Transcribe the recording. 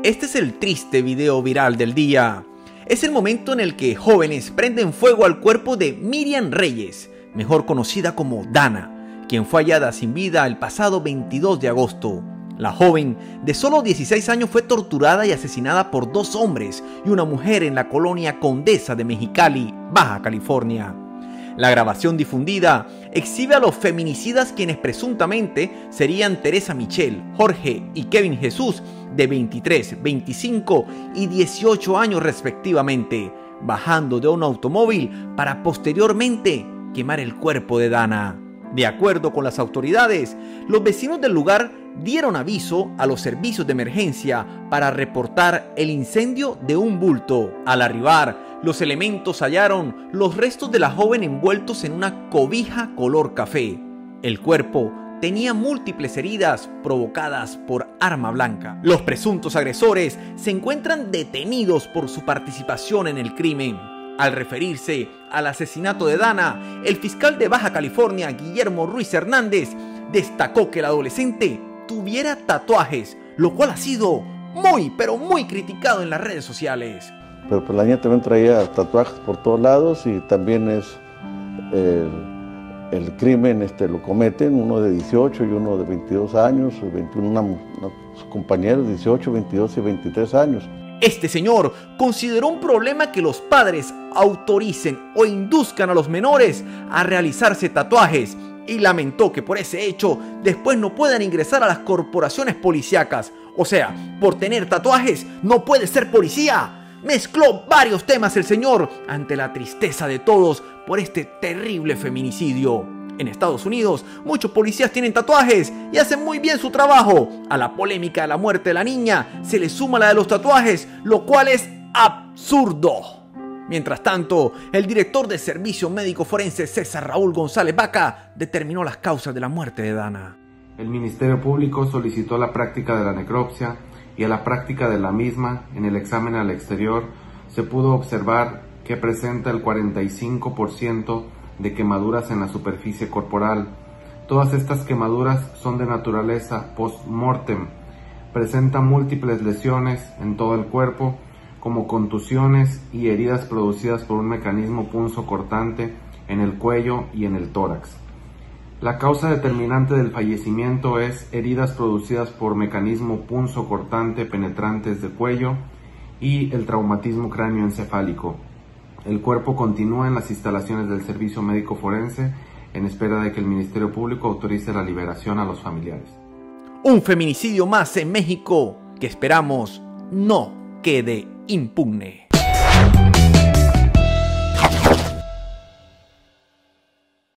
Este es el triste video viral del día. Es el momento en el que jóvenes prenden fuego al cuerpo de Miriam Reyes, mejor conocida como Dana, quien fue hallada sin vida el pasado 22 de agosto. La joven, de solo 16 años, fue torturada y asesinada por dos hombres y una mujer en la colonia Condesa de Mexicali, Baja California. La grabación difundida exhibe a los feminicidas, quienes presuntamente serían Teresa Michelle, Jorge y Kevin Jesús, de 23, 25 y 18 años respectivamente, bajando de un automóvil para posteriormente quemar el cuerpo de Dana. De acuerdo con las autoridades, los vecinos del lugar dieron aviso a los servicios de emergencia para reportar el incendio de un bulto. Al arribar, los elementos hallaron los restos de la joven envueltos en una cobija color café. El cuerpo tenía múltiples heridas provocadas por arma blanca. Los presuntos agresores se encuentran detenidos por su participación en el crimen. Al referirse al asesinato de Dana, el fiscal de Baja California, Guillermo Ruiz Hernández, destacó que el adolescente tuviera tatuajes, lo cual ha sido muy criticado en las redes sociales. Pero pues la niña también traía tatuajes por todos lados y también es el crimen lo cometen uno de 18 y uno de 22 años, 21, sus compañeros 18, 22 y 23 años. Este señor consideró un problema que los padres autoricen o induzcan a los menores a realizarse tatuajes y lamentó que por ese hecho después no puedan ingresar a las corporaciones policíacas. O sea, por tener tatuajes no puede ser policía. Mezcló varios temas el señor ante la tristeza de todos por este terrible feminicidio. En Estados Unidos, muchos policías tienen tatuajes y hacen muy bien su trabajo. A la polémica de la muerte de la niña se le suma la de los tatuajes, lo cual es absurdo. Mientras tanto, el director del Servicio Médico Forense, César Raúl González Vaca, determinó las causas de la muerte de Dana. El Ministerio Público solicitó la práctica de la necropsia y a la práctica de la misma, en el examen al exterior, se pudo observar que presenta el 45% de quemaduras en la superficie corporal. Todas estas quemaduras son de naturaleza post-mortem. Presenta múltiples lesiones en todo el cuerpo, como contusiones y heridas producidas por un mecanismo punzocortante en el cuello y en el tórax. La causa determinante del fallecimiento es heridas producidas por mecanismo punzocortante penetrantes de cuello y el traumatismo cráneoencefálico. El cuerpo continúa en las instalaciones del Servicio Médico Forense en espera de que el Ministerio Público autorice la liberación a los familiares. Un feminicidio más en México que esperamos no quede impune.